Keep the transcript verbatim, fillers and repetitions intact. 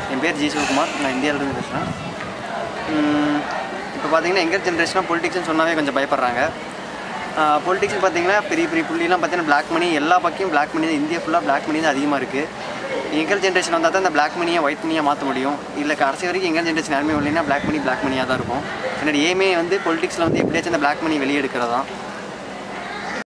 என் பேர் ஜி சிவகுமார். நான் இந்தியாவிலேருந்து பேசுகிறேன். இப்போ பார்த்தீங்கன்னா எங்கர் ஜென்ரேஷனாக பொலிட்டிக்ஸ்னு சொன்னாவே கொஞ்சம் பயப்படுறாங்க. பொலிட்டிக்ஸ்னு பார்த்தீங்கன்னா பெரிய பெரிய புள்ளிலாம் பார்த்தீங்கன்னா பிளாக் மணி, எல்லா பக்கம் பிளாக் மணி தான். இந்தியா ஃபுல்லாக பிளாக் மணி தான் அதிகமாக இருக்குது. எங்கர் ஜென்ரேஷன் வந்தால் தான் இந்த பிளாக் மணியை ஒயிட் மணியாக மாற்ற முடியும். இல்லை கடைசி வரைக்கும் எங்கர் ஜென்ரேஷன் யாருமே இல்லைன்னா பிளாக் மணி பிளாக் மணியாக தான் இருக்கும். என்னோட ஏமே வந்து பொலிட்டிக்ஸில் வந்து எப்படியாச்சும் இந்த பிளாக் மணி வெளியே எடுக்கிறது தான்.